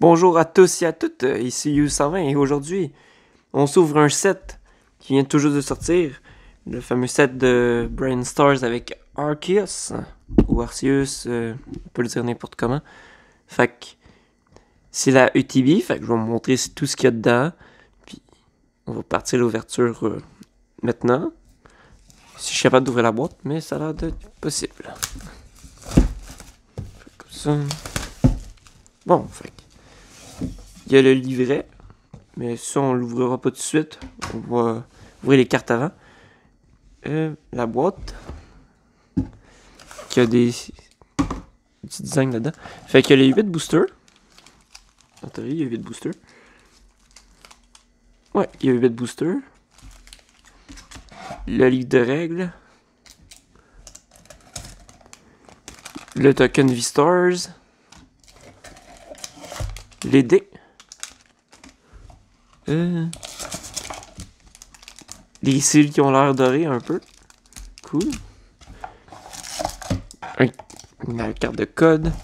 Bonjour à tous et à toutes, ici U120 et aujourd'hui, on s'ouvre un set qui vient tout juste de sortir, le fameux set de Brain Stars avec Arceus, ou Arceus, on peut le dire n'importe comment. Fait que c'est la ETB, fait que je vais vous montrer tout ce qu'il y a dedans, puis on va partir l'ouverture maintenant. Si je suis capable d'ouvrir la boîte, mais ça a l'air d'être possible. Comme ça. Bon, fait que il y a le livret, mais ça on l'ouvrira pas tout de suite. On va ouvrir les cartes avant. La boîte, qui a des petits designs là-dedans. Fait qu'il y a les 8 boosters. En théorie, il y a 8 boosters. Ouais, il y a 8 boosters. Le livre de règles. Le token V-Stars. Les dés. Les cils qui ont l'air dorés un peu. Cool. La carte de code.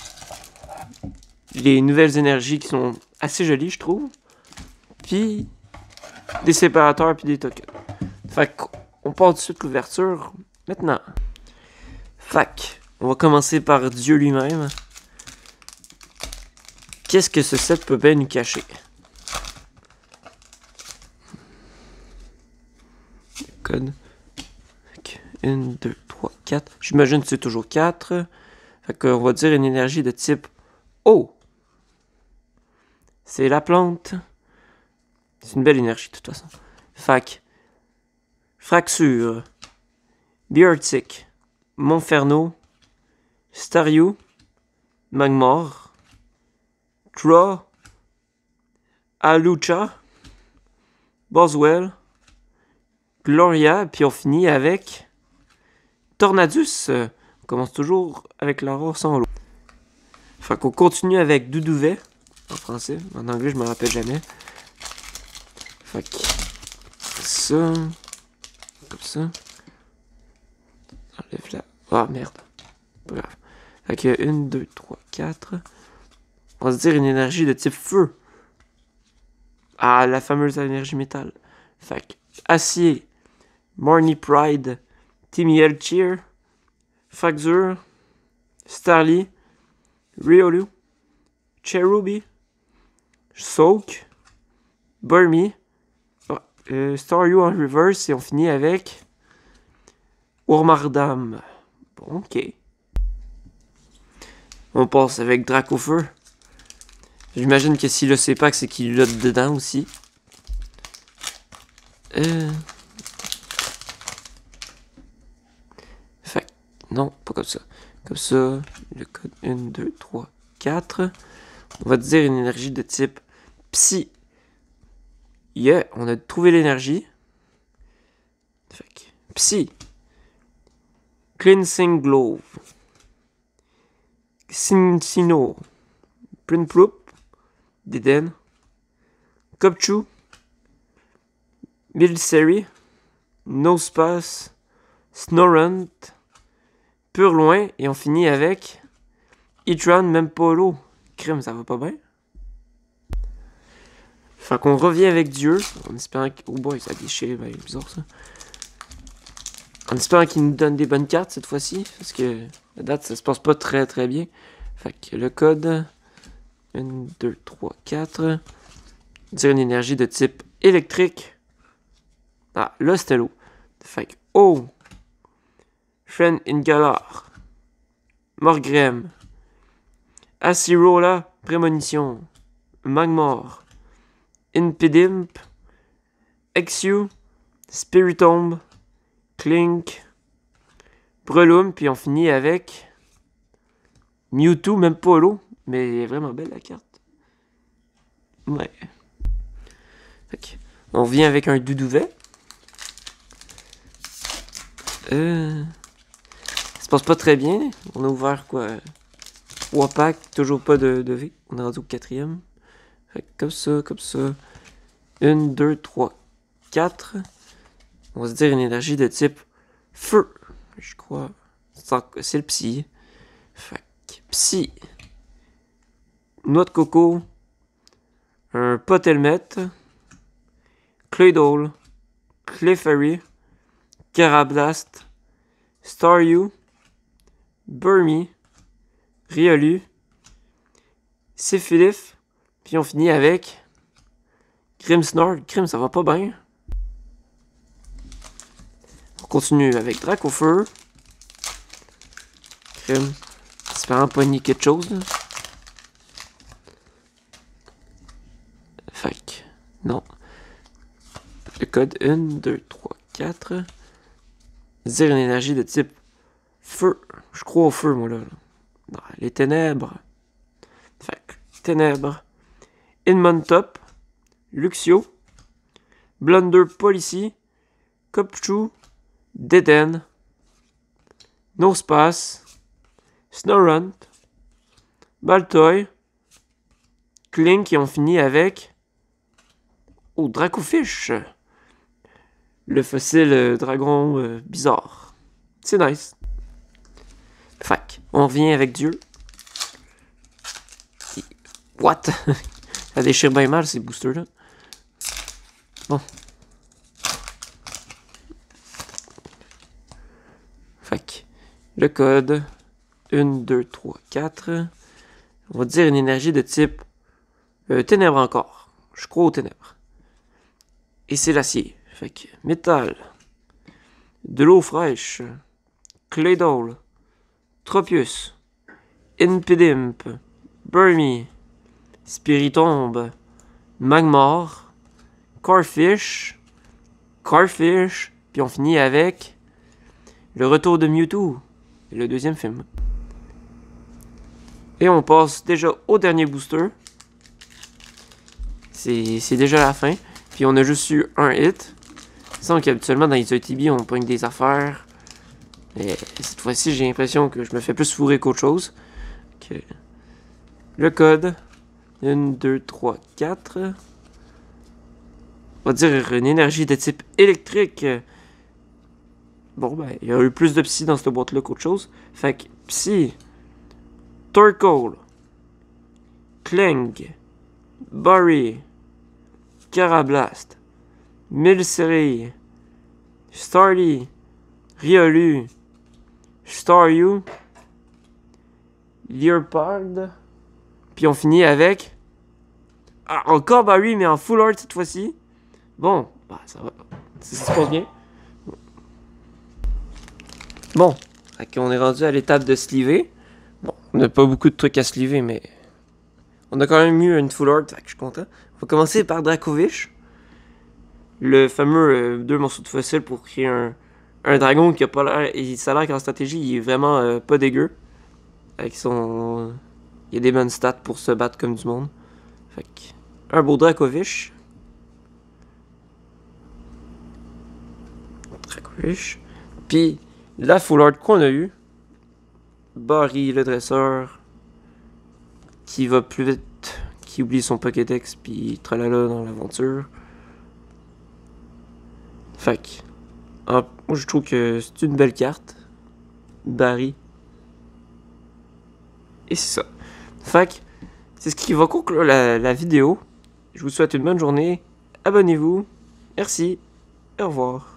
Les nouvelles énergies qui sont assez jolies, je trouve. Puis des séparateurs puis des tokens. Fait qu'on part tout de suite l'ouverture maintenant. Fait on va commencer par Dieu lui-même. Qu'est-ce que ce set peut bien nous cacher? Code. 1, 2, 3, 4. J'imagine que c'est toujours 4. Fait qu'on va dire une énergie de type eau. C'est la plante. C'est une belle énergie de toute façon. Fait Fracture. Beartic. Monferno. Staryu. Magmar. Draw. Alucha. Boswell. Gloria, puis on finit avec Tornadus. On commence toujours avec la rare sans l'eau. Fait qu'on continue avec Doudouvet, en français. En anglais, je me rappelle jamais. Fait que ça, comme ça. Enlève là. Ah, merde. Bref. Fait que 1, 2, 3, 4. On va se dire une énergie de type feu. Ah, la fameuse énergie métal. Fait que acier. Marnie Pride, Timmy Elcheer, Faxur, Starly, Riolu, Cherubi, Soak, Burmy, Staryu en reverse et on finit avec Urmardam. Bon, ok. On passe avec Dracofeu. J'imagine que s'il le sait pas, c'est qu'il l'a dedans aussi. Non, pas comme ça. Comme ça, le code 1, 2, 3, 4. On va dire une énergie de type Psy. Yeah, on a trouvé l'énergie. Fait que, Psy. Cleansing Glove. Cincino. Prinplup. Deden. Copchu. Milseri. Nosepass. Snorant. Purloin, et on finit avec Itran, même Polo. Crime, ça va pas bien. Fait qu'on revient avec Dieu, en espérant qu'il... Oh boy, ça a déchiré, ben, bizarre ça. En espérant qu'il nous donne des bonnes cartes cette fois-ci, parce que la date, ça se passe pas très très bien. Fait que le code... 1, 2, 3, 4. Dire une énergie de type électrique. Ah, là c'était l'eau. Fait que eau. Shen Ingalar. Morgrem. Asirola, Prémonition. Magmar. Impidimp. Exu. Spiritomb. Clink. Breloom, puis on finit avec Mewtwo, même pas l'eau, mais elle est vraiment belle la carte. Ouais. Fait on vient avec un Doudouvet. Ça se passe pas très bien. On a ouvert quoi 3 packs, toujours pas de V. On est rendu au 4e. Fait que comme ça, comme ça. 1, 2, 3, 4. On va se dire une énergie de type feu. Je crois. C'est le psy. Fait que psy. Noix de coco, un pot helmet, Claydol, Clefairy, Carablast, Staryu, Burmy, Riolu, Syphilif, puis on finit avec Grimmsnarl. Grimm, ça va pas bien. On continue avec Dracofeu. Grimm, espérant pogner quelque chose. Là. Fait non. Le code 1, 2, 3, 4. Dire une énergie de type feu. Je crois au feu, moi, là. Non, les ténèbres. Fait ténèbres. Inmontop. Luxio. Blunder Policy. Copchou. Deden. Nosepass. Snorunt. Baltoy. Clink, et on finit avec... Oh, Dracofish. Le fossile dragon bizarre. C'est nice. Fac, on revient avec Dieu. What? Ça déchire bien mal ces boosters là. Bon. Fac. Le code 1, 2, 3, 4. On va dire une énergie de type ténèbres encore. Je crois aux ténèbres. Et c'est l'acier. Fait que métal. De l'eau fraîche. Claydol. Tropius. Impidimp. Burmy. Spiritomb. Magmar. Corfish. Corfish. Puis on finit avec le retour de Mewtwo. Le deuxième film. Et on passe déjà au dernier booster. C'est déjà la fin. Puis on a juste eu un hit. Il semble qu'habituellement dans les ETB on pogne des affaires. Mais cette fois-ci j'ai l'impression que je me fais plus fourrer qu'autre chose. Okay. Le code. 1, 2, 3, 4. On va dire une énergie de type électrique. Bon ben, il y a eu plus de psy dans cette boîte-là qu'autre chose. Fait que psy. Torkoal. Kling. Burry. Carablast, Milcery, Starly, Riolu, Staryu, Leopard, puis on finit avec encore Barry mais en full art cette fois-ci. Bon, bah ça va, ça se passe bien. Bon, on est rendu à l'étape de sliver. Bon, on n'a pas beaucoup de trucs à sliver mais on a quand même eu une full art, fait que je suis content. On va commencer par Dracovish. Le fameux 2 morceaux de fossile pour créer un dragon qui a pas l'air... Et ça a l'air qu'en stratégie, il est vraiment pas dégueu. Avec son... Il y a des bonnes stats pour se battre comme du monde. Fait que... Un beau Dracovish. Dracovish. Puis, la full art qu'on a eu. Barry, le dresseur. Qui va plus vite... Qui oublie son Pokédex, puis tralala dans l'aventure. Fait que, moi je trouve que c'est une belle carte. Barry. Et c'est ça. Fait que, c'est ce qui va conclure la vidéo. Je vous souhaite une bonne journée. Abonnez-vous. Merci. Au revoir.